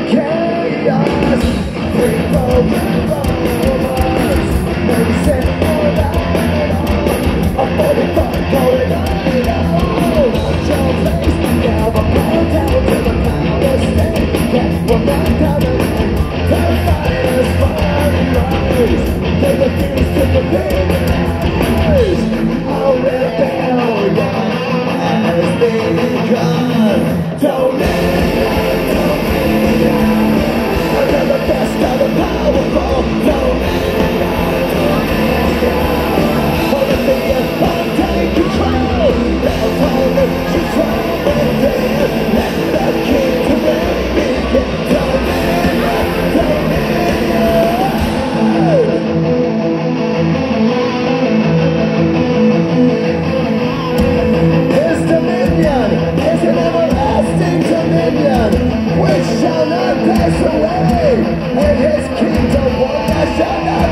chaos, free from romance. Maybe set all night on, a 45 going on. Watch your face, now I'm going down to the power state. That will not come again. The fighters find rise. They refuse to believe. Our rebellion has begun. Dominion, under the best of the powerful. Dominion, for the fear of take control. They'll only control within. Let the king begin. Dominion, His dominion is an everlasting dominion which shall not pass away, and his kingdom one that shall not